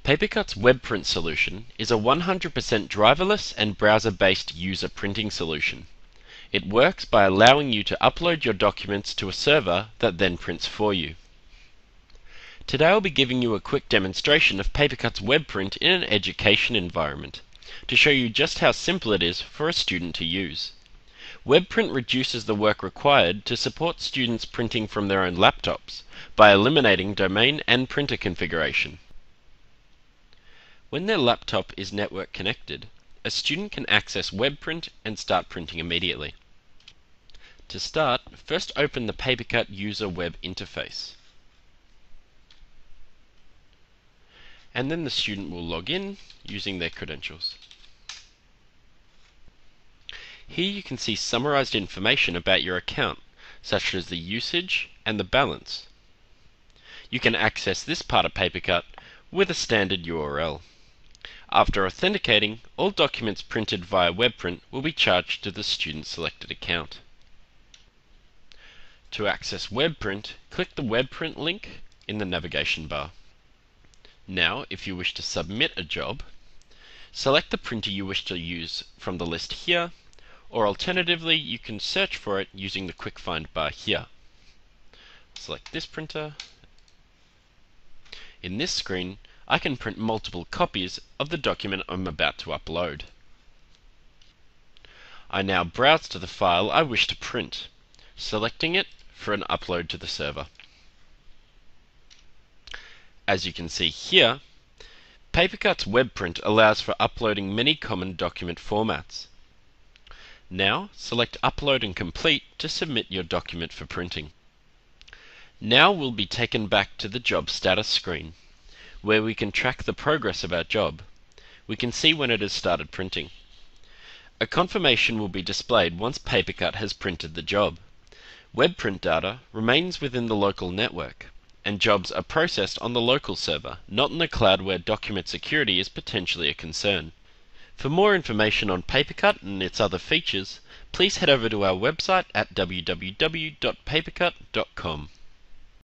PaperCut's web print solution is a 100% driverless and browser-based user printing solution. It works by allowing you to upload your documents to a server that then prints for you. Today I'll be giving you a quick demonstration of PaperCut's web print in an education environment to show you just how simple it is for a student to use. Web print reduces the work required to support students printing from their own laptops by eliminating domain and printer configuration. When their laptop is network connected, a student can access web print and start printing immediately. To start, first open the PaperCut user web interface. And then the student will log in using their credentials. Here you can see summarized information about your account, such as the usage and the balance. You can access this part of PaperCut with a standard URL. After authenticating, all documents printed via WebPrint will be charged to the student's selected account. To access WebPrint, click the WebPrint link in the navigation bar. Now, if you wish to submit a job, select the printer you wish to use from the list here, or alternatively, you can search for it using the quick find bar here. Select this printer. In this screen, I can print multiple copies of the document I'm about to upload. I now browse to the file I wish to print, selecting it for an upload to the server. As you can see here, PaperCut's web print allows for uploading many common document formats. Now, select Upload and Complete to submit your document for printing. Now we'll be taken back to the job status screen, where we can track the progress of our job. We can see when it has started printing. A confirmation will be displayed once PaperCut has printed the job. Web print data remains within the local network, and jobs are processed on the local server, not in the cloud where document security is potentially a concern. For more information on PaperCut and its other features, please head over to our website at www.papercut.com.